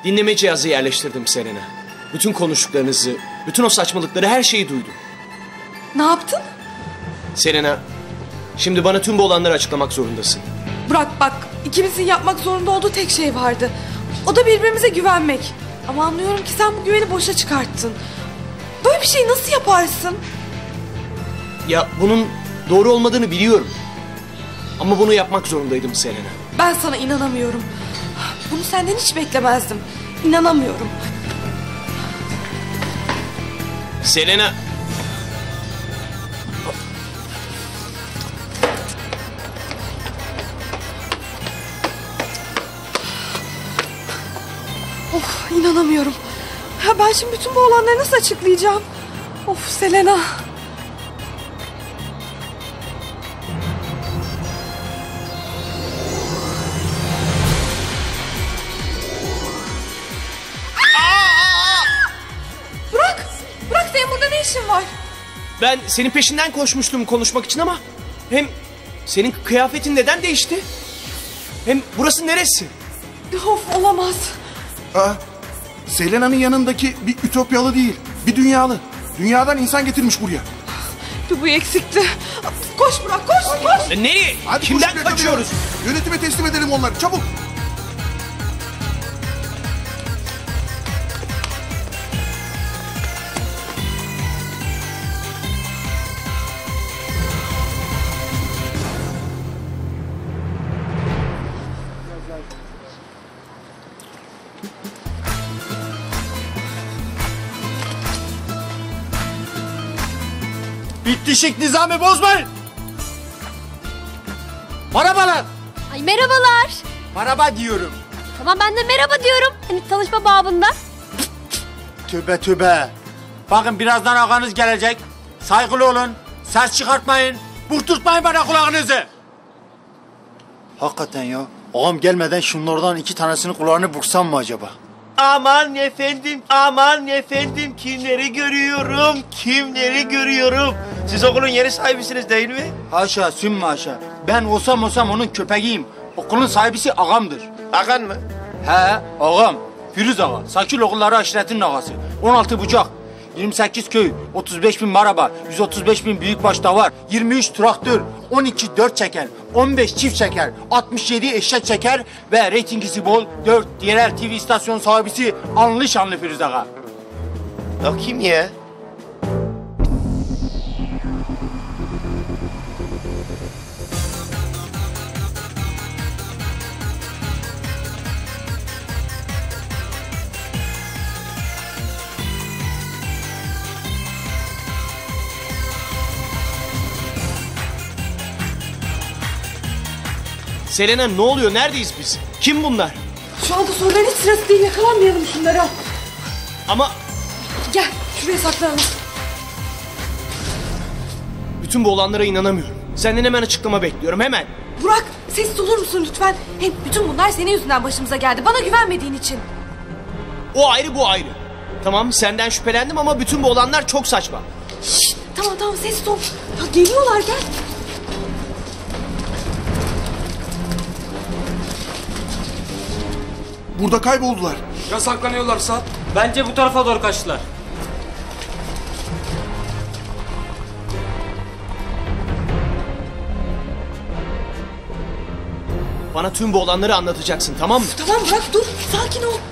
Dinleme cihazı yerleştirdim Selena. Bütün konuştuklarınızı, bütün o saçmalıkları, her şeyi duydum. Ne yaptın? Selena, şimdi bana tüm bu olanları açıklamak zorundasın. Burak bak, ikimizin yapmak zorunda olduğu tek şey vardı. O da birbirimize güvenmek. Ama anlıyorum ki sen bu güveni boşa çıkarttın. Böyle bir şeyi nasıl yaparsın? Ya bunun doğru olmadığını biliyorum. Ama bunu yapmak zorundaydım Selena. Ben sana inanamıyorum. Bunu senden hiç beklemezdim. İnanamıyorum. Selena. Of, inanamıyorum. Ya ben şimdi bütün bu olanları nasıl açıklayacağım? Of Selena. Burak senin burada ne işin var? Ben senin peşinden koşmuştum konuşmak için ama... Hem senin kıyafetin neden değişti? Hem burası neresi? Of, olamaz. Selena'nın yanındaki bir ütopyalı değil, bir dünyalı. Dünyadan insan getirmiş buraya. Bu eksikti. Koş Burak, koş. Nereye? Hadi Kimden koşun, kaçıyoruz? Yönetime teslim edelim onları, çabuk. Bitişik nizamı bozmayın. Merhabalar. Ay merhabalar. Merhaba diyorum. Tamam ben de merhaba diyorum. Hani tanışma babında. Tövbe tövbe. Bakın birazdan ağanız gelecek. Saygılı olun. Ses çıkartmayın. Burturtmayın bana kulağınızı. Hakikaten ya. Ağam gelmeden şunlardan 2 tanesinin kulağını bursam mı acaba? Aman efendim, kimleri görüyorum. Siz okulun yeni sahibisiniz değil mi? Haşa sümme haşa. Ben olsam onun köpeğiyim. Okulun sahibisi ağamdır. Akan mı? He ağam. Firuz ağa. Sakil oğulları aşiretinin ağası. 16 bucak. 28 köy, 35 bin maraba, 135 bin büyükbaş davar, 23 traktör, 12 dört çeker, 15 çift çeker, 67 eşek çeker ve reytingisi bol 4 yerel TV istasyon sahibisi anlı şanlı Firuz ağa. O kim ya? Selena ne oluyor? Neredeyiz biz? Kim bunlar? Şu anda soruların hiç sırası değil, yakalanmayalım şunlara. Ama Gel, şuraya saklanalım. bütün bu olanlara inanamıyorum. Senden hemen açıklama bekliyorum, hemen. Burak, sessiz olur musun lütfen? Hem bütün bunlar senin yüzünden başımıza geldi. Bana güvenmediğin için. O ayrı, bu ayrı. Tamam, senden şüphelendim ama bütün bu olanlar çok saçma. Şşt, tamam sessiz ol. Ya geliyorlar, gel. Burada kayboldular. Ya saklanıyorlarsa? Bence bu tarafa doğru kaçtılar. Bana tüm bu olanları anlatacaksın, tamam mı? Tamam Burak, dur. Sakin ol.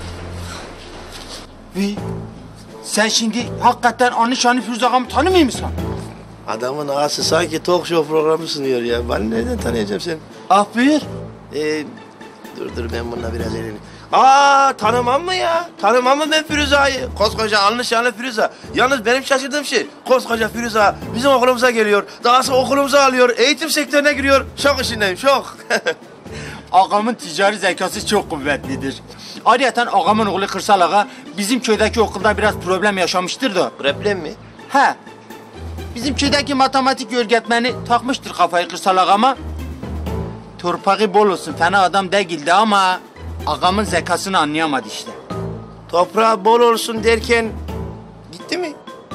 Sen şimdi hakikaten anlı şanlı Firuz ağamı tanımıyor musun? Adamın ağası sanki talk show programı sunuyor ya. Ben nereden tanıyacağım seni? Ah buyur. Dur ben bununla biraz eğleneyim. Tanımam mı ya? Tanımam mı ben Firuz Ağa'yı? Koskoca alnı şanlı Firuz Ağa. Yalnız benim şaşırdığım şey, koskoca Firuz Ağa bizim okulumuza geliyor. Dahası okulumuza alıyor, eğitim sektörüne giriyor. Şok içindeyim, şok. Ağamın ticari zekası çok kuvvetlidir. Ayrıca ağamın oğlu Kırsal Ağa bizim köydeki okulda biraz problem yaşamıştır da. Problem mi? He. Bizim köydeki matematik öğretmeni takmıştır kafayı Kırsal Ağama. Torpağı bol olsun, fena adam değildi ama ağamın zekasını anlayamadı işte. Toprağı bol olsun derken gitti mi?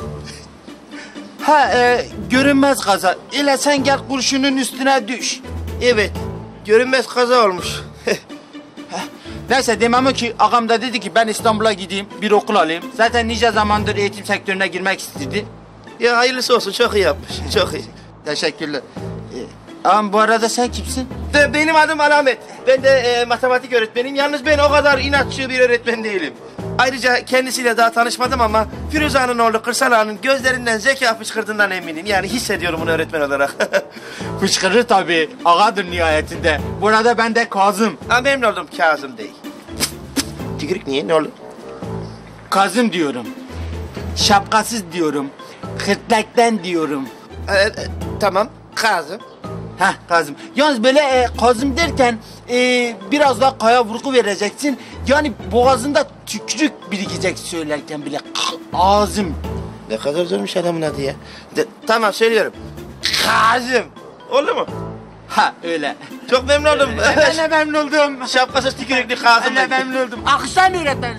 Görünmez kaza. İle sen gel kurşunun üstüne düş. Evet, görünmez kaza olmuş. Neyse demem o ki ağam da dedi ki ben İstanbul'a gideyim bir okul alayım. Zaten nice zamandır eğitim sektörüne girmek istedi. Ya hayırlısı olsun, çok iyi yapmış, çok iyi. Teşekkürler. Ağam bu arada sen kimsin? Benim adım Alamet. Ben de matematik öğretmeniyim. Yalnız ben o kadar inatçı bir öğretmen değilim. Ayrıca kendisiyle daha tanışmadım ama Firuze Ağa'nın oğlu Kırsal Ağa'nın gözlerinden zeka fışkırdığından eminim. Yani hissediyorum bunu öğretmen olarak. Fışkırır tabii. Ağadır nihayetinde. Bu arada ben de Kazım. Ha, memnun oldum, Kazım değil. Tükürük niye, ne oldu? Kazım diyorum. Şapkasız diyorum. Hırtlaktan diyorum. Tamam, Kazım. Heh Kazım. Yalnız böyle Kazım derken biraz daha kaya vurgu vereceksin. Yani boğazında tükürük birikecek söylerken bile. Kazım. Ne kadar zormuş adamın adı ya. Tamam, söylüyorum. Kazım. Oldu mu? Ha öyle. Çok memnun oldum. Ben de memnun oldum. Şapkasız tükürüklü Kazım. Ben de memnun oldum. Akışlar mı öğretmen?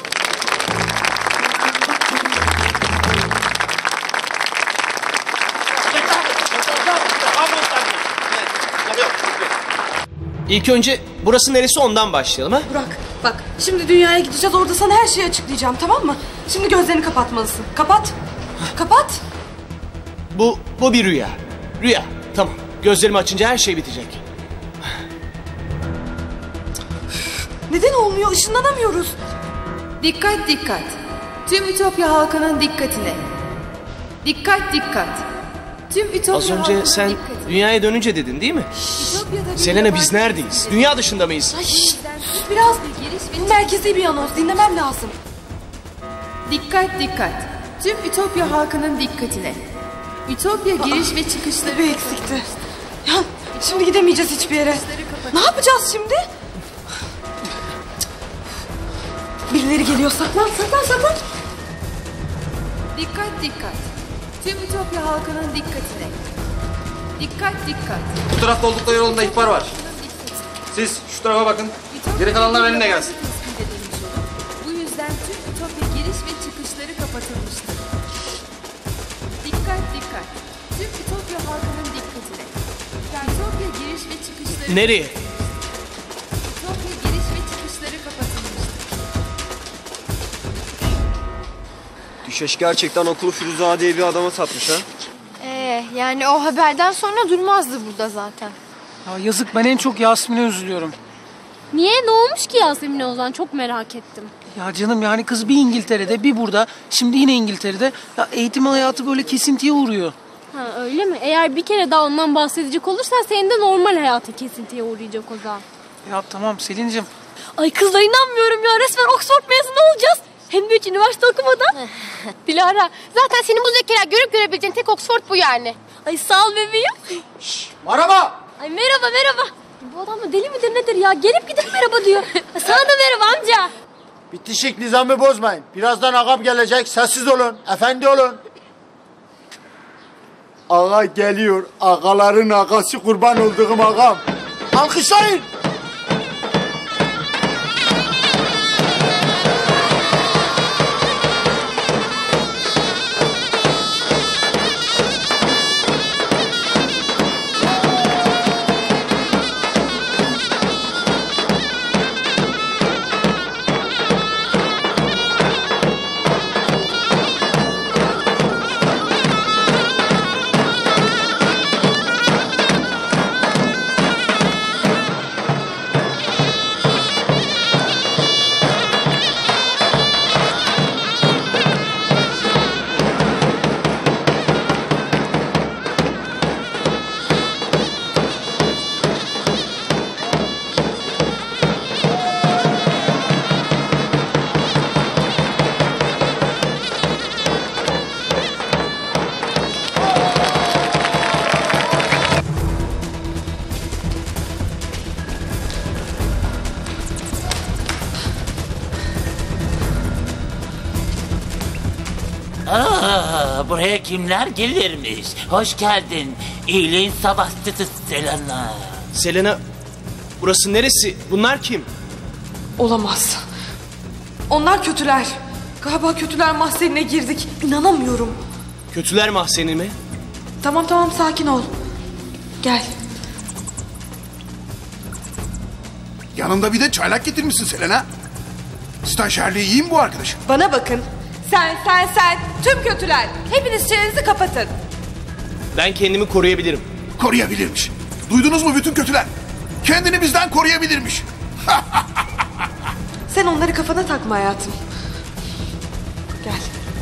İlk önce burası neresi ondan başlayalım ha? Burak bak şimdi dünyaya gideceğiz, orada sana her şeyi açıklayacağım, tamam mı? Şimdi gözlerini kapatmalısın. Kapat. Kapat. Bu bir rüya. Rüya. Tamam. Gözlerimi açınca her şey bitecek. Neden olmuyor? Işınlanamıyoruz. Dikkat dikkat. Tüm Ütopya halkının dikkatine. Dikkat dikkat. Tüm Ütopya Az önce halkının sen dikkatine. dünyaya dönünce dedin değil mi? Ütopya'da bir Selena biz yabancı neredeyiz? ülkede- Dünya dışında mıyız? Ay, biraz bu merkezi bir anons, dinlemem lazım. Dikkat dikkat. Tüm Ütopya halkının dikkatine. Ütopya giriş ve çıkışları Bir eksikti. Ya şimdi gidemeyeceğiz hiçbir yere. Ne yapacağız şimdi? Birileri geliyor, saklan saklan saklan. Dikkat dikkat. Tüm Ütopya halkının dikkatine. Dikkat dikkat. Bu tarafta oldukları yolunda ihbar var. Siz şu tarafa bakın. Geri kalanlar benimle gelsin. Tespit edilmiş olup, bu yüzden tüm Ütopya giriş ve çıkışları kapatılmıştır. Dikkat dikkat. Tüm Ütopya halkının dikkatine. Ütopya giriş ve çıkışları... Nereye? Ütopya giriş ve çıkışları kapatılmıştır. Düşeş gerçekten okulu Firuze Ağa diye bir adama satmış ha. Yani o haberden sonra durmazdı burada zaten. Ya yazık, ben en çok Yasmin'e üzülüyorum. Niye? Ne olmuş ki Yasemin'e Ozan? Çok merak ettim. Ya canım yani kız bir İngiltere'de bir burada, şimdi yine İngiltere'de. Ya eğitim hayatı böyle kesintiye uğruyor. Ha öyle mi? Eğer bir kere daha ondan bahsedecek olursan senin de normal hayatın kesintiye uğrayacak Ozan. Ya tamam Selin'cim. Ay kızlar inanmıyorum ya. Resmen Oxford mezunu olacağız. Hem de 3 üniversite okumadan. Dilara, zaten senin bu zekayla görüp görebileceğin tek Oxford bu yani. Ay sağ ol bebeğim. Merhaba. Ay merhaba merhaba. Bu adam da deli midir nedir ya? Gelip gidip merhaba diyor. Sana da merhaba amca. Bitişik nizamı bozmayın. Birazdan ağam gelecek. Sessiz olun. Efendi olun. Ağa geliyor. Ağaların ağası kurban olduğum ağam. Alkışlayın. Buraya kimler gelirmiş? Hoş geldin. İyiliğin sabahçısı Selena. Selena, burası neresi? Bunlar kim? Olamaz. Onlar kötüler. Galiba kötüler mahzenine girdik. İnanamıyorum. Kötüler mahzeni mi? Tamam tamam, sakin ol. Gel. Yanında bir de çaylak getirmişsin Selena. Stajyerliği iyi mi bu arkadaşın? Bana bakın. Sen. Tüm kötüler. Hepiniz çenenizi kapatın. Ben kendimi koruyabilirim. Koruyabilirmiş. Duydunuz mu bütün kötüler? Kendini bizden koruyabilirmiş. Sen onları kafana takma hayatım. Gel.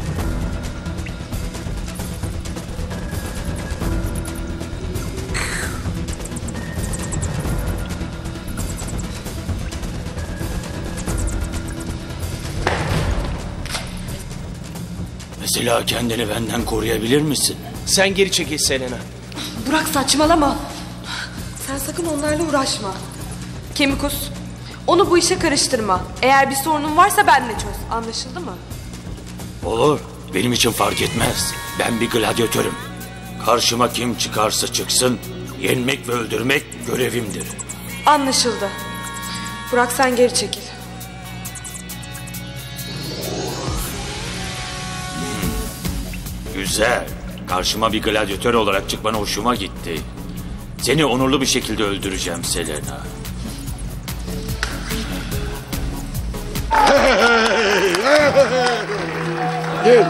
Mesela kendini benden koruyabilir misin? Sen geri çekil Selena. Burak saçmalama. Sen sakın onlarla uğraşma. Kemikus, onu bu işe karıştırma. Eğer bir sorunun varsa benle çöz. Anlaşıldı mı? Olur. Benim için fark etmez. Ben bir gladyatörüm. Karşıma kim çıkarsa çıksın, yenmek ve öldürmek görevimdir. Anlaşıldı. Burak sen geri çekil. Güzel. Karşıma bir gladyatör olarak çıkman hoşuma gitti. Seni onurlu bir şekilde öldüreceğim Selena. Gel.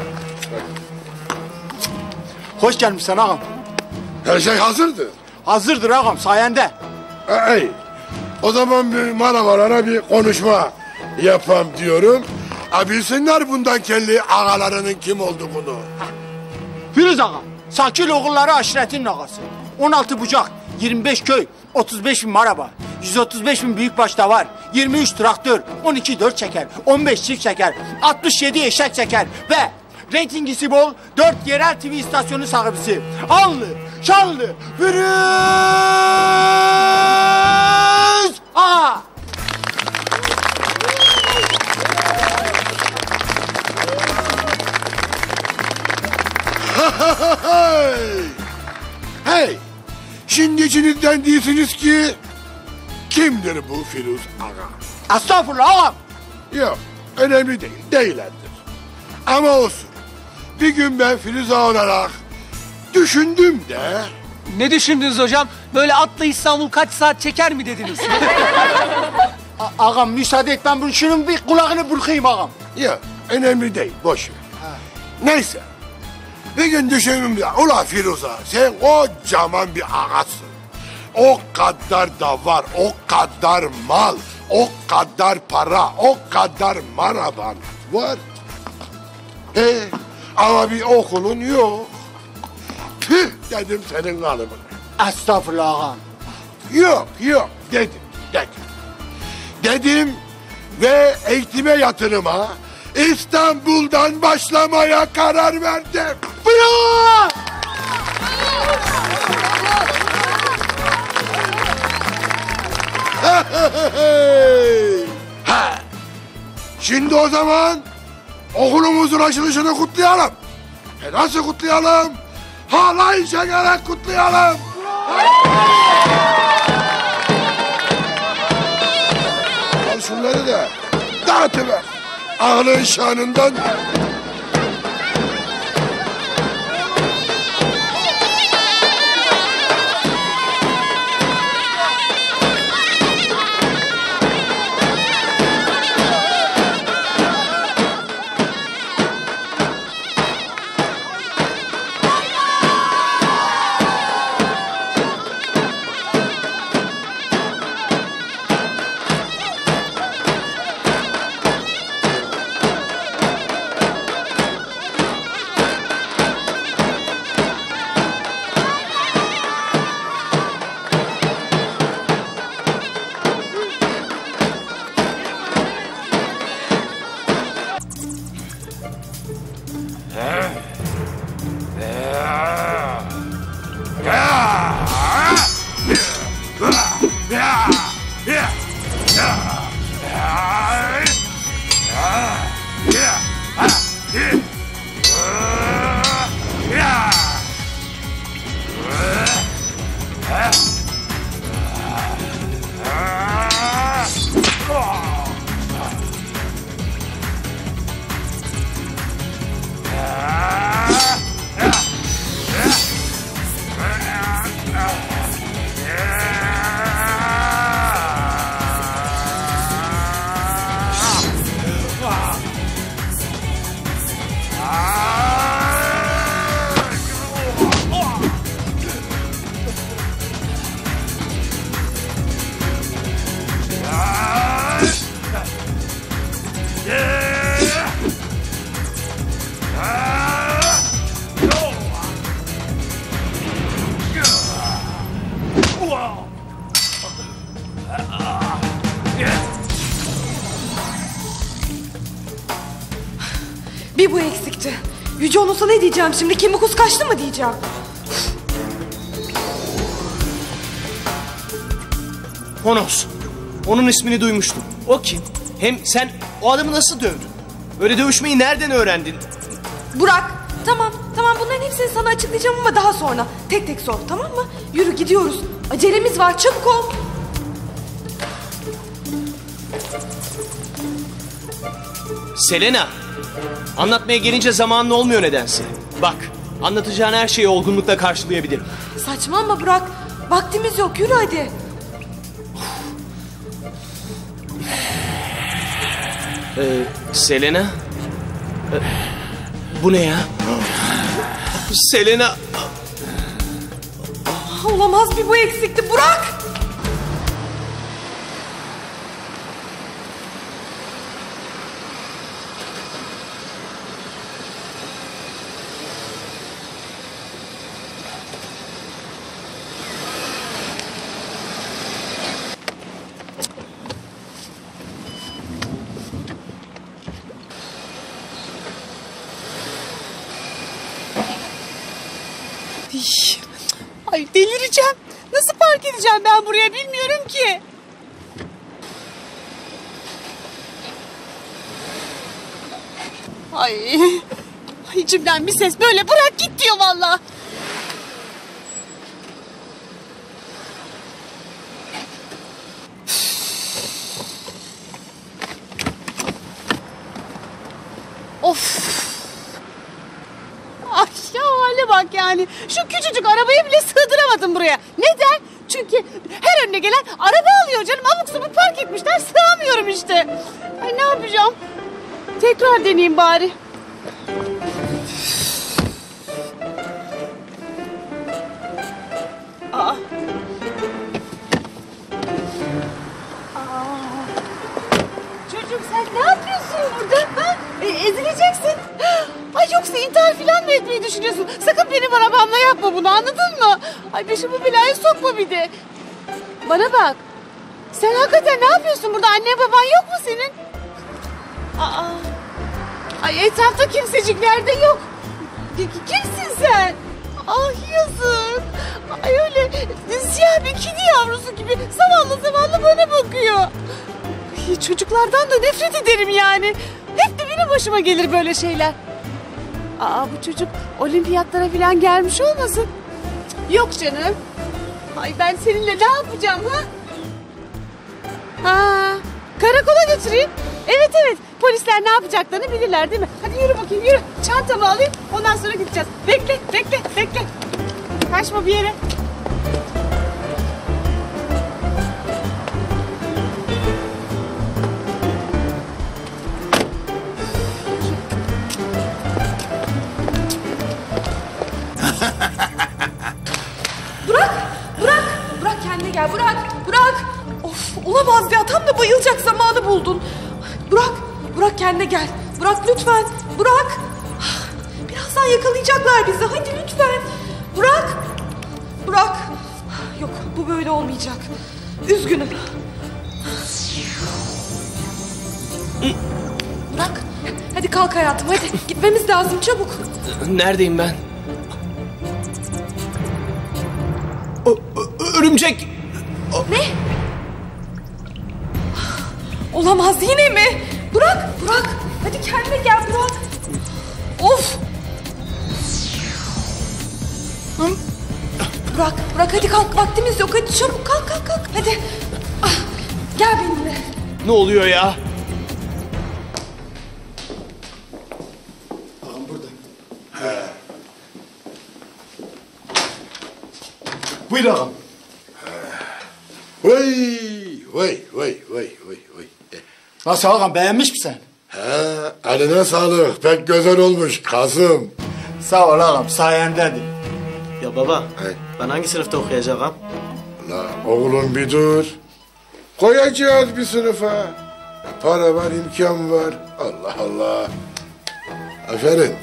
Hoş gelmişsin ağam. Her şey hazırdır. Hazırdır ağam sayende. Ey, o zaman bir manavarlara bir konuşma yapam diyorum. Bilsinler bundan kendi ağalarının kim olduğunu. Firuz ağam, Sakil oğulları aşiretin ağası. 16 bucak, 25 köy, 35 bin araba, 135 bin büyükbaş davar, 23 traktör, 12 dört çeker, 15 çift çeker, 67 eşek çeker ve reytingisi bol 4 yerel TV istasyonu sahibisi. Anlı, şanlı, Firuz ağa. Hey, şimdi içinizden değilsiniz ki kimdir bu Firuz Ağa? Estağfurullah ağam. Yok, önemli değil, değillerdir. Ama olsun. Bir gün ben Firuz Ağa olarak düşündüm de... Ne düşündünüz hocam? Böyle atla İstanbul kaç saat çeker mi dediniz? Ağam müsaade et ben şunun bir kulağını burkayım ağam. Yok, önemli değil, boş ver. Neyse. Bir gün düşündüm de, ula Firuza sen kocaman bir ağasın. O kadar da var, o kadar mal, o kadar para, o kadar maraban var. Ama bir okulun yok. Püh dedim senin kalıbına. Estağfurullah ağam. Yok dedim. Dedim ve eğitime yatırıma İstanbul'dan başlamaya karar verdim. Bravo! Şimdi o zaman okulumuzun açılışını kutlayalım. Nasıl kutlayalım? Halay çekerek kutlayalım. Al şunları da dağıtıver. Ağlın şanından. bu eksikti. Yüce Onos'a ne diyeceğim şimdi? Kimmikus kaçtı mı diyeceğim? Onos. Onun ismini duymuştum. O kim? Hem sen o adamı nasıl dövdün? Böyle dövüşmeyi nereden öğrendin? Burak, tamam bunların hepsini sana açıklayacağım ama daha sonra. Tek tek sor, tamam mı? Yürü gidiyoruz. Acelemiz var, çabuk ol. Selena. Anlatmaya gelince zamanın olmuyor nedense. Bak, anlatacağın her şeyi olgunlukla karşılayabilirim. Saçmalama Burak. Vaktimiz yok, yürü hadi. Selena? Bu ne ya? Selena! Olamaz, bir bu eksikti. Burak! Ay delireceğim. Nasıl park edeceğim ben buraya bilmiyorum ki. Ay içimden bir ses böyle bırak git diyor vallahi. Of. Ay ya hale bak yani. Şu küçücük arabayı bile sığdıramadım buraya. Neden? Çünkü her önüne gelen araba alıyor canım. Abuk sabuk park etmişler. Sığamıyorum işte. Ay ne yapacağım? Tekrar deneyeyim bari. Aa. Çocuğum sen ne yapıyorsun burada? Ha? Ezileceksin. Ay yoksa intihar falan mı etmeyi düşünüyorsun? Sakın benim arabamla yapma bunu, anladın mı? Ay başımı belaya sokma bir de. Bana bak. Sen hakikaten ne yapıyorsun burada? Anne baban yok mu senin? Aa. Ay etrafta kimsecikler de yok. Kimsin sen? Ah yazık. Ay öyle siyah bir kedi yavrusu gibi zavallı bana bakıyor. Ay, çocuklardan da nefret ederim yani. Hep de benim başıma gelir böyle şeyler. Aa bu çocuk olimpiyatlara falan gelmiş olmasın? Yok canım. Ay ben seninle ne yapacağım ha? Ha, karakola götüreyim. Evet polisler ne yapacaklarını bilirler değil mi? Hadi yürü bakayım yürü. Çantamı alayım ondan sonra gideceğiz. Bekle. Kaçma bir yere. Burak kendine gel Burak. Of olamaz ya, tam da bayılacak zamanı buldun. Burak kendine gel. Burak lütfen. Burak. Birazdan yakalayacaklar bizi, hadi lütfen. Burak. Yok bu böyle olmayacak. Üzgünüm. Burak hadi kalk hayatım, hadi gitmemiz lazım çabuk. Neredeyim ben? Örümcek! Ne? Olamaz, yine mi? Burak hadi kendine gel Burak. Of. Burak hadi kalk, vaktimiz yok, hadi çabuk kalk hadi. Gel benimle. Ne oluyor ya? Ağam burada. Buyur ağam. Vay. Nasıl ağam beğenmiş misin? Eline sağlık. Pek güzel olmuş Kasım. Sağ ol ağam sayendedir. Ya baba ben hangi sınıfta okuyacağım? La oğlum bir dur. Koyacağız bir sınıfa. Para var, imkan var. Allah Allah. Aferin.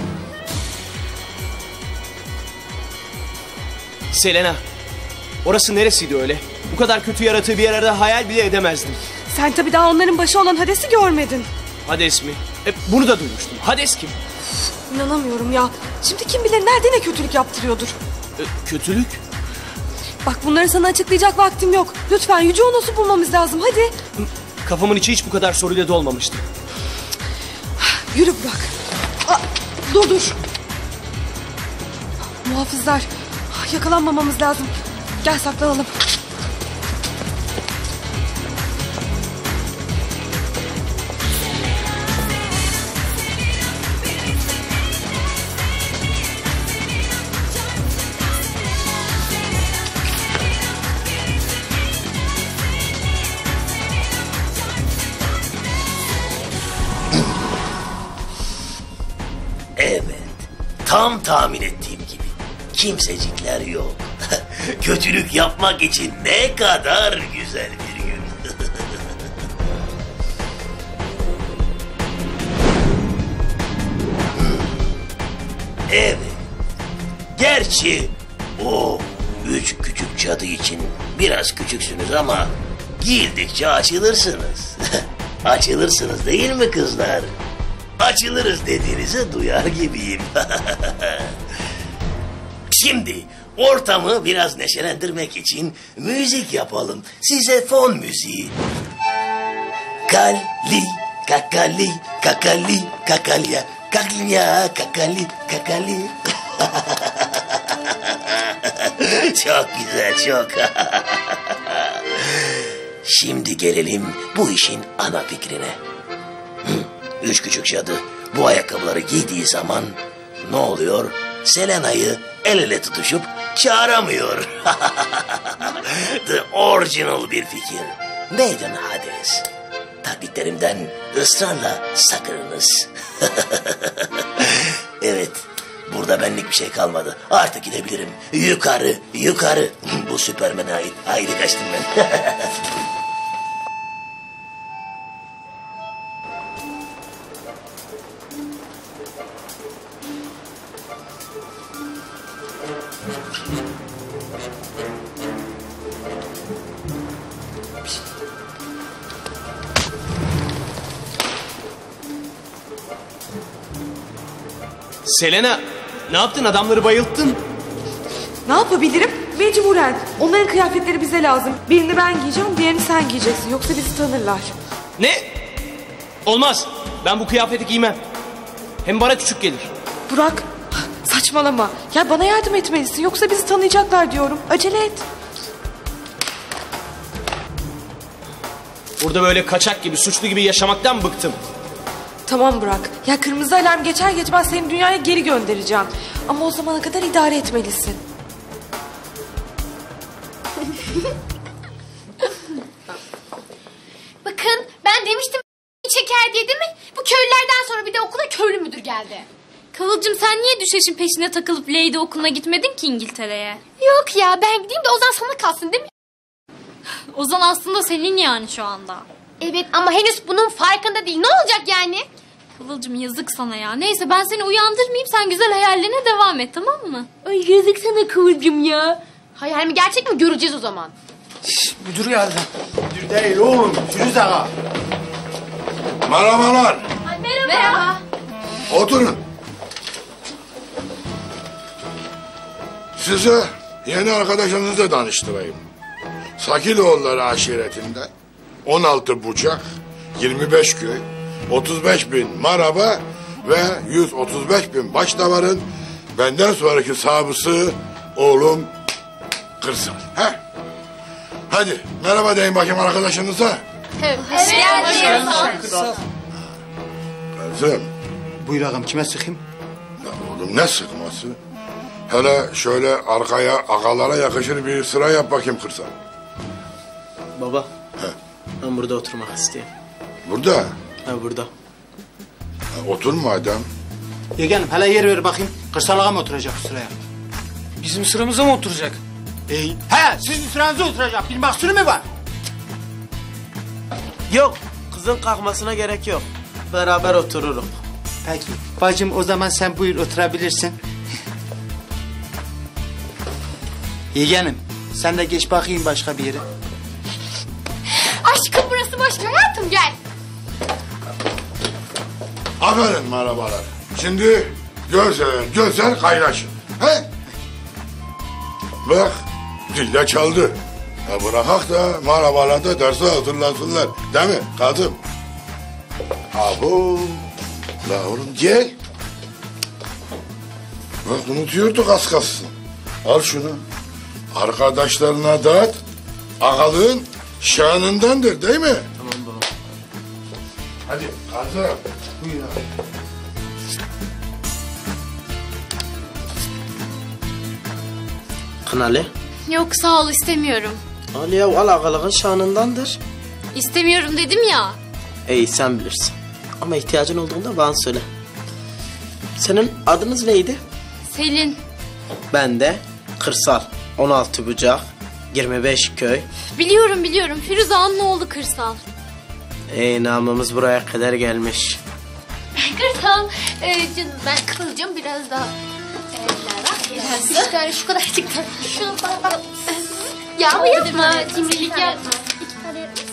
Selena, orası neresiydi öyle? Bu kadar kötü yaratığı bir arada hayal bile edemezdim. Sen tabii daha onların başı olan Hades'i görmedin. Hades mi? Bunu da duymuştum. Hades kim? İnanamıyorum ya. Şimdi kim bilir nerede ne kötülük yaptırıyordur. Kötülük? Bak bunları sana açıklayacak vaktim yok. Lütfen Yüce Onos'u bulmamız lazım hadi. Kafamın içi hiç bu kadar soruyla dolmamıştı. Yürü Burak. Dur. Muhafızlar. Yakalanmamamız lazım. Gel saklanalım. Evet, tam tahmin ettiğim gibi. Kimsecikler yok. Kötülük yapmak için ne kadar güzel bir gün. Evet, gerçi o 3 küçük cadı için biraz küçüksünüz ama giyildikçe açılırsınız. Açılırsınız değil mi kızlar? Açılırız dediğinizi duyar gibiyim. Şimdi ortamı biraz neşelendirmek için müzik yapalım. Size fon müziği. Kali, kakali, kakali, kakalya, kakalya, kakali, kakali. Çok güzel, çok. Şimdi gelelim bu işin ana fikrine. 3 küçük cadı bu ayakkabıları giydiği zaman ne oluyor? Selena'yı el ele tutuşup çağıramıyor. The original bir fikir. Meydan Hades. Taklitlerimden ısrarla sakınınız. Evet, burada benlik bir şey kalmadı. Artık gidebilirim. Yukarı, yukarı. Bu Süpermen'e ait. Haydi kaçtım ben. Selena, ne yaptın? Adamları bayılttın. Ne yapabilirim? Mecburen. Onların kıyafetleri bize lazım. Birini ben giyeceğim, diğerini sen giyeceksin. Yoksa bizi tanırlar. Ne? Olmaz. Ben bu kıyafeti giymem. Hem bana küçük gelir. Burak, saçmalama. Ya bana yardım etmelisin. Yoksa bizi tanıyacaklar diyorum. Acele et. Burada böyle kaçak gibi, suçlu gibi yaşamaktan bıktım. Tamam Burak. Ya kırmızı alarm geçer geçmez seni dünyaya geri göndereceğim. Ama o zamana kadar idare etmelisin. Bakın ben demiştim çeker diye değil mi? Bu köylülerden sonra bir de okula köylü müdür geldi. Kıvılcım sen niye düşeşin peşine takılıp Lady okuluna gitmedin ki İngiltere'ye? Yok ya ben gideyim de Ozan sana kalsın değil mi? Ozan aslında senin yani şu anda. Evet ama henüz bunun farkında değil. Ne olacak yani? Kıvılcım yazık sana ya. Neyse ben seni uyandırmayayım, sen güzel hayallerine devam et, tamam mı? Ay yazık sana Kıvılcım ya. Hayal mi gerçek mi göreceğiz o zaman. Müdür geldi. Müdür değil oğlum, Firuz ağa. Merhabalar. Merhaba. Oturun. Size yeni arkadaşınızı tanıştırayım. Sakiloğulları aşiretinde 16 bucak, 25 köy, 35 bin maraba ve 135 bin başdavarın benden sonraki sahibi oğlum Kırsal. He? Hadi merhaba deyin bakayım arkadaşınıza. Hoş geldiniz. Kızım. Buyur ağam, kime sıkayım? Ya oğlum ne sıkması? Hele şöyle arkaya akalara yakışır bir sıra yap bakayım Kırsal. Baba. He. Ben burada oturmak istiyorum. Burada. Ha burada. Otur madem. Yeğenim hele yer ver bakayım. Kırsal ağa mı oturacak bu sıraya? Bizim sıramıza mı oturacak? He, sizin sıranıza oturacak. Bir mahsuru mu var? Yok. Kızın kalkmasına gerek yok. Beraber otururuz. Peki. Bacım o zaman sen buyur oturabilirsin. Yeğenim sen de geç bakayım başka bir yere. Aşkım burası boş hayatım gel. Aferin merhabalar. Şimdi güzel güzel kaynaşın. He? Bak zil de çaldı. Bırakak da marabalar da derse hazırlansınlar. Değil mi kadın? Abo. La oğlum gel. Bak unutuyorduk az kalsın. Al şunu. Arkadaşlarına dağıt. Ağalığın şanındandır değil mi? Tamam baba. Hadi kızım. Buyur abi. Kınalı. Yok sağ ol istemiyorum. Al ya al ağalığın şanındandır. İstemiyorum dedim ya. İyi sen bilirsin. Ama ihtiyacın olduğunda bana söyle. Senin adınız neydi? Selin. Ben de Kırsal. 16 bucak. 25 köy. Biliyorum. Firuze Ağa'nın oğlu Kırsal. Namımız buraya kadar gelmiş. Kırsal. Canım ben kıvılcım biraz daha. İki tane şu kadar çıktı. Şunu bak. Yağmur yapma. Cimrilik yapma. İki tane yapma.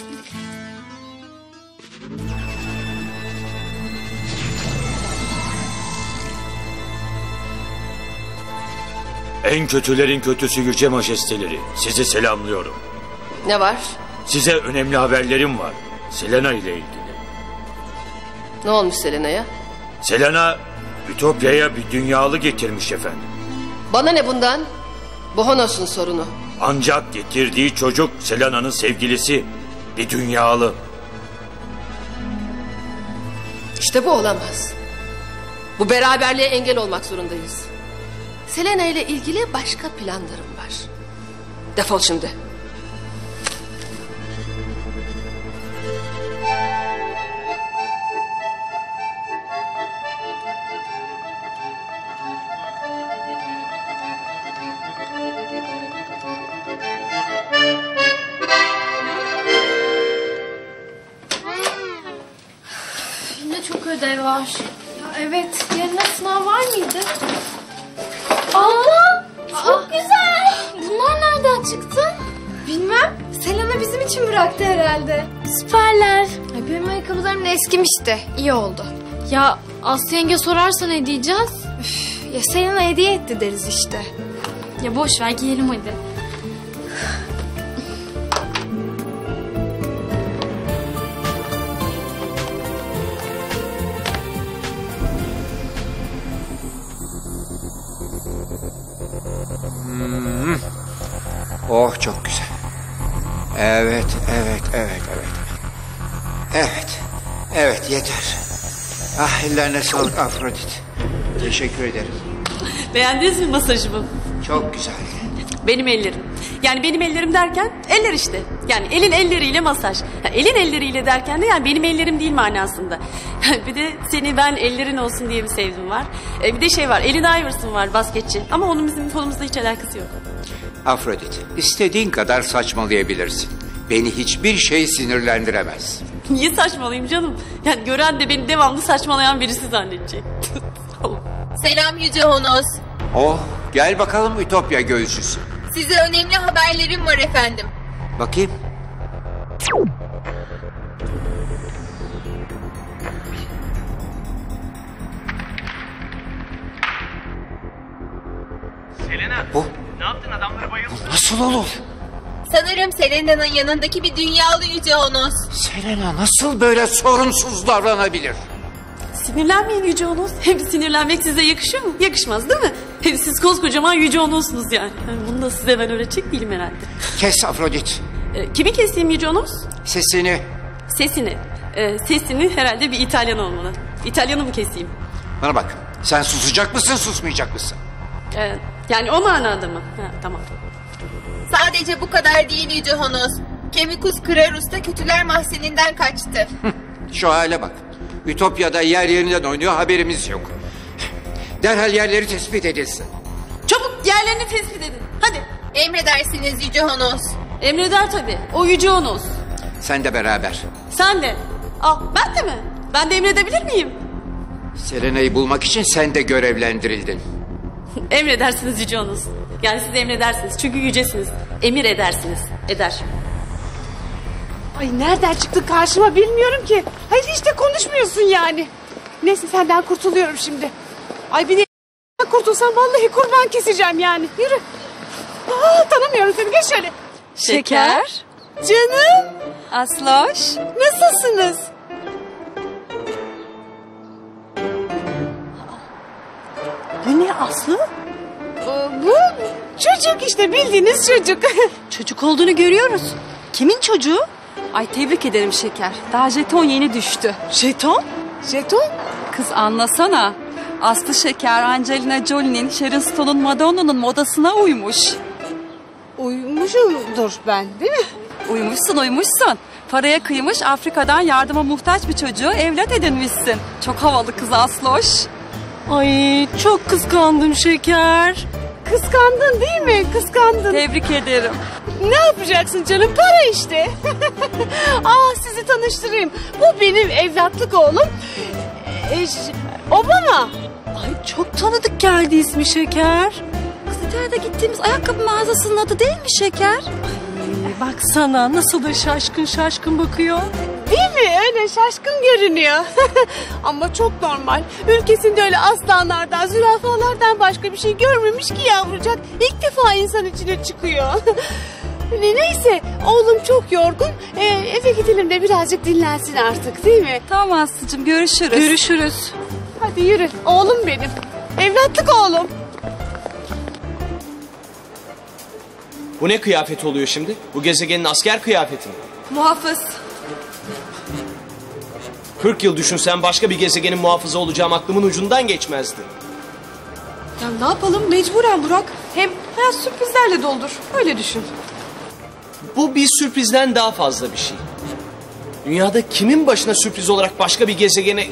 En kötülerin kötüsü yüce majesteleri. Sizi selamlıyorum. Ne var? Size önemli haberlerim var. Selena ile ilgili. Ne olmuş Selena'ya? Selena Ütopya'ya bir dünyalı getirmiş efendim. Bana ne bundan? Bu Honos'un sorunu. Ancak getirdiği çocuk Selena'nın sevgilisi. Bir dünyalı. İşte bu olamaz. Bu beraberliğe engel olmak zorundayız. Selena ile ilgili başka planlarım var. Defol şimdi. Yine çok ödev var. Ya evet, yarına sınav var mıydı? Aa, çok güzel. Bunlar nereden çıktı? Bilmem. Selena bizim için bıraktı herhalde. Süperler. Benim ayakkabılarım da eskimişti. İyi oldu. Ya Aslı yenge sorarsa ne diyeceğiz? Ya Selena hediye etti deriz işte. Ya boş ver giyelim hadi. Oh çok güzel. Evet. Evet yeter. Ah ellerine sağlık Afrodit. Teşekkür ederim. Beğendiniz mi masajımı? Çok güzel. Benim ellerim. Yani benim ellerim derken eller işte. Yani elin elleriyle masaj. Elin elleriyle derken de yani benim ellerim değil manasında. Bir de seni ben ellerin olsun diye bir sevdim var. Bir de şey var, Allen Iverson var basketçi. Ama onun bizim konumuzda hiç alakası yok. Afrodit, istediğin kadar saçmalayabilirsin. Beni hiçbir şey sinirlendiremez. Niye saçmalayayım canım? Yani gören de beni devamlı saçmalayan birisi zannedecek. Selam Yüce Honos. Oh, gel bakalım Ütopya göğüsçüsü. Size önemli haberlerim var efendim. Bakayım. Selena, Oh. ne yaptın adamları bayıldı? Nasıl olur? Sanırım Selena'nın yanındaki bir dünyalı Yüce Honos. Selena nasıl böyle sorumsuz davranabilir? Sinirlenmeyin Yüce Honos. Hem sinirlenmek size yakışıyor mu? Yakışmaz değil mi? Hem siz koskocaman Yüce Honos'sunuz yani. Bunu da size ben öğretecek değilim herhalde. Kes Afrodit. Kimi keseyim Yüce Honos? Sesini. Sesini. Sesini herhalde bir İtalyan olmalı. İtalyanı mı keseyim? Bana bak. Sen susacak mısın, susmayacak mısın? Yani o manada mı? Tamam. Sadece bu kadar değil Yüce Honos. Kemikus Krarus da kötüler mahzeninden kaçtı. Şu hale bak. Ütopya'da yer yerinden oynuyor, haberimiz yok. Derhal yerleri tespit edilsin. Çabuk yerlerini tespit edin. Hadi. Emredersiniz Yüce Honos. Emreder tabii. O Yüce Honos. Sen de beraber. Sen de. Ben de mi? Ben de emredebilir miyim? Selena'yı bulmak için sen de görevlendirildin. Emredersiniz Yüce Honos. Yani siz emredersiniz. Çünkü yücesiniz. Emir edersiniz. Eder. Ay nereden çıktın karşıma bilmiyorum ki. Hayır hiç de konuşmuyorsun yani. Neyse senden kurtuluyorum şimdi. Ay bir de kurtulsam vallahi kurban keseceğim yani. Yürü. Tanımıyorum seni, geç şöyle. Şeker. Canım. Asloş. Nasılsınız? Bu ne Aslı? Bu çocuk işte, bildiğiniz çocuk. Çocuk olduğunu görüyoruz. Kimin çocuğu? Ay tebrik ederim Şeker. Daha jeton yeni düştü. Jeton? Jeton? Kız anlasana. Aslı Şeker, Angelina Jolie'nin, Sharon Stone'un, Madonna'nın modasına uymuş. Uymuşumdur ben, değil mi? Uymuşsun. Paraya kıymış, Afrika'dan yardıma muhtaç bir çocuğu evlat edinmişsin. Çok havalı kız Asloş. Ay çok kıskandım Şeker. Kıskandın değil mi? Kıskandın. Tebrik ederim. Ne yapacaksın canım? Para işte. Sizi tanıştırayım. Bu benim evlatlık oğlum. Obama. Ay çok tanıdık geldi ismi Şeker. Kız İtalya'da gittiğimiz ayakkabı mağazasının adı değil mi Şeker? Baksana nasıl da şaşkın bakıyor. Değil mi? Öyle şaşkın görünüyor. Ama çok normal. Ülkesinde öyle aslanlardan, zürafalardan başka bir şey görmemiş ki yavrucak. İlk defa insan içine çıkıyor. Neyse, oğlum çok yorgun. Eve gidelim de birazcık dinlensin artık, değil mi? Tamam Aslı'cığım, görüşürüz. Görüşürüz. Hadi yürü. Oğlum benim. Evlatlık oğlum. Bu ne kıyafet oluyor şimdi? Bu gezegenin asker kıyafeti mi? Muhafız. 40 yıl düşünsem başka bir gezegenin muhafızı olacağım aklımın ucundan geçmezdi. Ya ne yapalım? Mecburen Burak. Hem hayat sürprizlerle doldur. Öyle düşün. Bu bir sürprizden daha fazla bir şey. Dünyada kimin başına sürpriz olarak başka bir gezegene...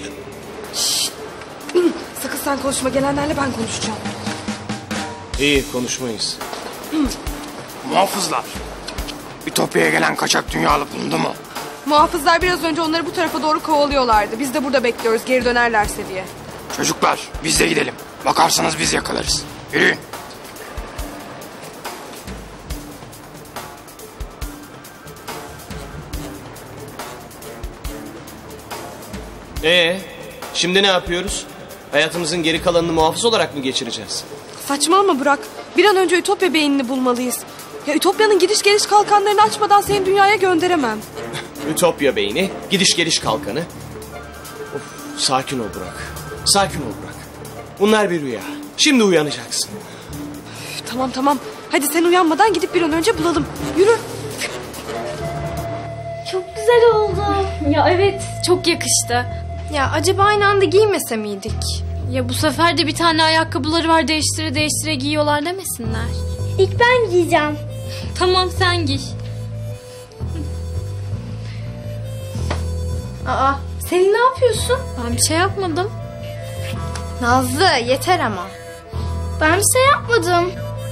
Sakın sen konuşma. Gelenlerle ben konuşacağım. İyi, konuşmayız. Muhafızlar. Ütopya'ya gelen kaçak dünyalı bulundu mu? Muhafızlar biraz önce onları bu tarafa doğru kovalıyorlardı. Biz de burada bekliyoruz geri dönerlerse diye. Çocuklar biz de gidelim. Bakarsanız biz yakalarız. Yürüyün. Şimdi ne yapıyoruz? Hayatımızın geri kalanını muhafız olarak mı geçireceğiz? Saçmalama Burak. Bir an önce Ütopya beynini bulmalıyız. Ya Ütopya'nın gidiş geliş kalkanlarını açmadan seni dünyaya gönderemem. Ütopya beyni, gidiş geliş kalkanı. Of, sakin ol Burak. Sakin ol Burak. Bunlar bir rüya. Şimdi uyanacaksın. Tamam. Hadi sen uyanmadan gidip bir an önce bulalım. Yürü. Çok güzel oldu. Ya evet, çok yakıştı. Ya acaba aynı anda giymese miydik? Ya bu sefer de bir tane ayakkabıları var, değiştire giyiyorlar demesinler. İlk ben giyeceğim. Tamam, sen giy. Selin ne yapıyorsun? Ben bir şey yapmadım. Nazlı yeter ama. Ben bir şey yapmadım.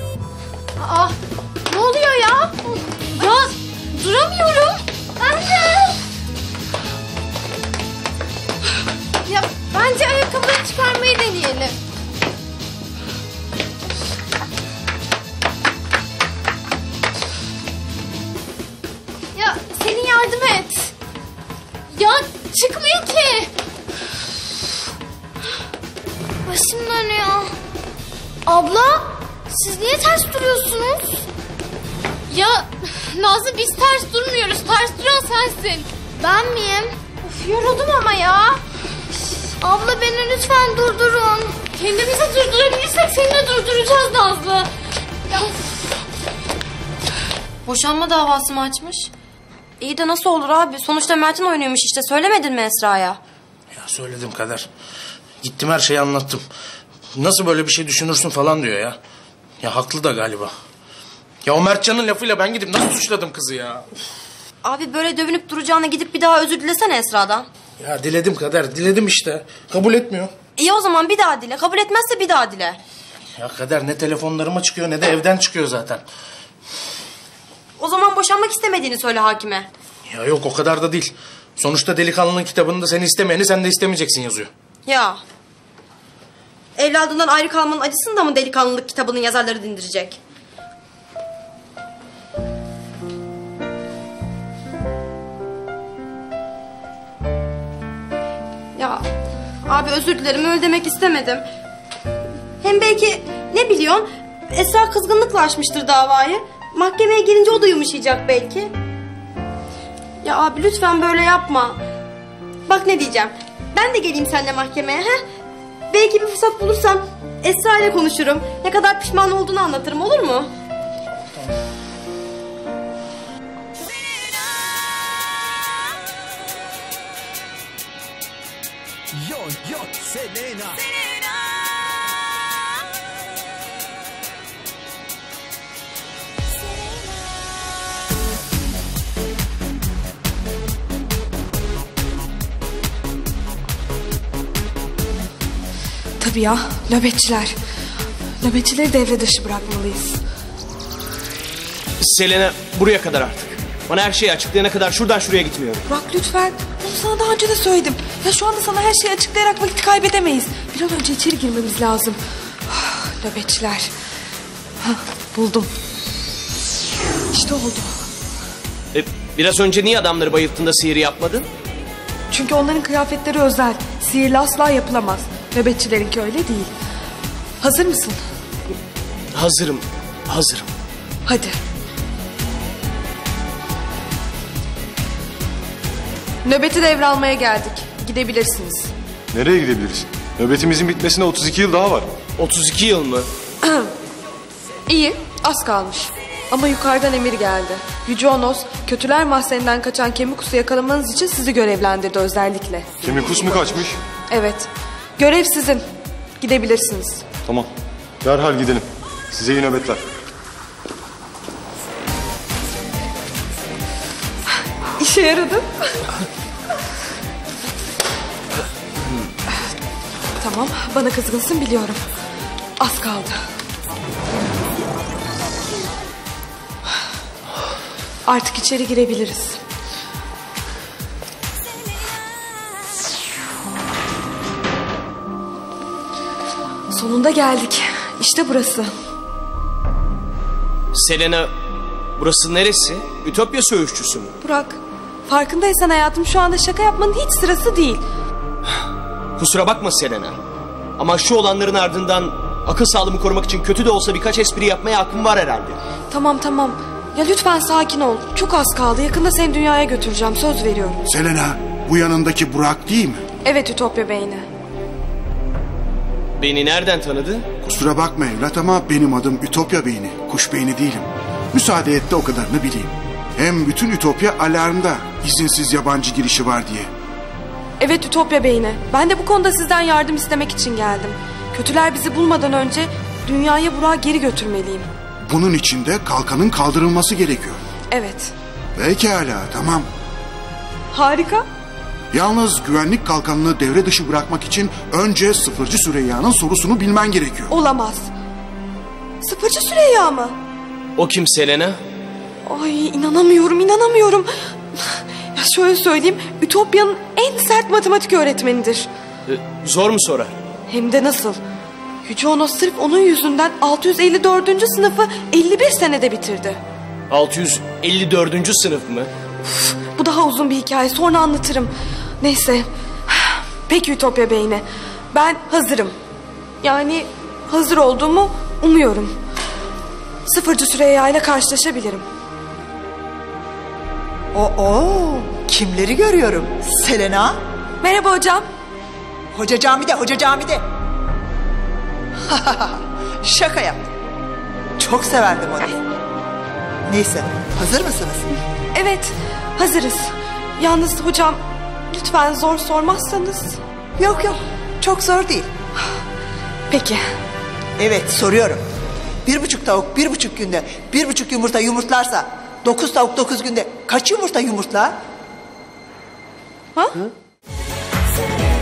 Ne oluyor ya? Ya duramıyorum. Ben de. Ya bence ayakkabıları çıkarmayı deneyelim. Ya Selin yardım et. Ya çıkmıyor ki. Başım dönüyor. Abla siz niye ters duruyorsunuz? Ya Nazlı, biz ters durmuyoruz. Ters duran sensin. Ben miyim? Of, yoruldum ama ya. Abla beni lütfen durdurun. Kendimizi durdurabilirsek seni de durduracağız Nazlı. Ya. Boşanma davası mı açmış? İyi de nasıl olur abi? Sonuçta Mert'in oynuyormuş işte. Söylemedin mi Esra'ya? Ya söyledim Kader. Gittim her şeyi anlattım. Nasıl böyle bir şey düşünürsün falan diyor ya. Ya haklı da galiba. Ya o Mertcan'ın lafıyla ben gidip nasıl suçladım kızı ya? Abi böyle dövünüp duracağına gidip bir daha özür dilesene Esra'dan. Ya diledim Kader, diledim işte. Kabul etmiyor. İyi o zaman bir daha dile. Kabul etmezse bir daha dile. Ya Kader ne telefonlarıma çıkıyor ne de evden çıkıyor zaten. O zaman boşanmak istemediğini söyle hakime. Ya yok o kadar da değil. Sonuçta delikanlının kitabında seni istemeyeni sen de istemeyeceksin yazıyor. Ya. Evladından ayrı kalmanın acısını da mı delikanlılık kitabının yazarları dindirecek? Ya abi özür dilerim, öyle demek istemedim. Hem belki ne biliyorsun Esra kızgınlıkla açmıştır davayı. Mahkemeye gelince o da yumuşayacak belki. Ya abi lütfen böyle yapma. Bak ne diyeceğim. Ben de geleyim seninle mahkemeye. He? Belki bir fırsat bulursam Esra ile konuşurum. Ne kadar pişman olduğunu anlatırım, olur mu? Yo yo Selena. Tabii ya, nöbetçiler. Nöbetçileri devre dışı bırakmalıyız. Selena buraya kadar artık. Bana her şeyi açıklayana kadar şuradan şuraya gitmiyorum. Burak lütfen. Bunu sana daha önce de söyledim. Ya şu anda sana her şeyi açıklayarak vakit kaybedemeyiz. Bir an önce içeri girmemiz lazım. Nöbetçiler. Buldum. İşte oldu. Biraz önce niye adamları bayılttığında sihir yapmadın? Çünkü onların kıyafetleri özel. Sihirle asla yapılamaz. Nöbetçilerinki öyle değil. Hazır mısın? Hazırım. Hadi. Nöbeti devralmaya geldik. Gidebilirsiniz. Nereye gidebiliriz? Nöbetimizin bitmesine 32 yıl daha var. 32 yıl mı? İyi, az kalmış. Ama yukarıdan emir geldi. Yüce Onos, kötüler mahzeninden kaçan Kemikus'u yakalamanız için sizi görevlendirdi özellikle. Kemikus mu kaçmış? Evet. Görev sizin. Gidebilirsiniz. Tamam. Derhal gidelim. Size iyi nöbetler. İşe yaradı. Tamam, bana kızgınsın biliyorum. Az kaldı. Artık içeri girebiliriz. Sonunda geldik. İşte burası. Selena, burası neresi? Ütopya söğüşçüsü mü? Burak, farkındaysan hayatım şu anda şaka yapmanın hiç sırası değil. Kusura bakma Selena. Ama şu olanların ardından akıl sağlığımı korumak için kötü de olsa birkaç espri yapmaya hakkım var herhalde. Tamam. Ya lütfen sakin ol. Çok az kaldı. Yakında seni dünyaya götüreceğim. Söz veriyorum. Selena, bu yanındaki Burak değil mi? Evet Ütopya beyni. Beni nereden tanıdı? Kusura bakma evlat ama benim adım Ütopya beyni. Kuş beyni değilim. Müsaade et de o kadarını bileyim. Hem bütün Ütopya alarmda. İzinsiz yabancı girişi var diye. Evet Ütopya beyni. Ben de bu konuda sizden yardım istemek için geldim. Kötüler bizi bulmadan önce dünyaya Burak'ı geri götürmeliyim. Bunun için de kalkanın kaldırılması gerekiyor. Evet. Pekala, tamam. Harika. Yalnız güvenlik kalkanını devre dışı bırakmak için önce Sıfırcı Süreyya'nın sorusunu bilmen gerekiyor. Olamaz. Sıfırcı Süreyya mı? O kim Selena? Ay inanamıyorum. Ya şöyle söyleyeyim, Ütopya'nın en sert matematik öğretmenidir. Zor mu sorar? Hem de nasıl? Yüce Onos sırf onun yüzünden 654. sınıfı 51 senede bitirdi. 654. sınıf mı? Bu daha uzun bir hikaye, sonra anlatırım. Neyse. Peki Ütopya beyni. Ben hazırım. Yani hazır olduğumu umuyorum. Sıfırcı Süreyya ile karşılaşabilirim. Kimleri görüyorum? Selena. Merhaba hocam. Hoca camide. Şaka yaptım. Çok severdim onu. Neyse, hazır mısınız? Evet, hazırız. Yalnız hocam, lütfen zor sormazsanız. Yok, çok zor değil. Peki. Evet, soruyorum. 1,5 tavuk 1,5 günde 1,5 yumurta yumurtlarsa 9 tavuk 9 günde kaç yumurta yumurtlar? Ha?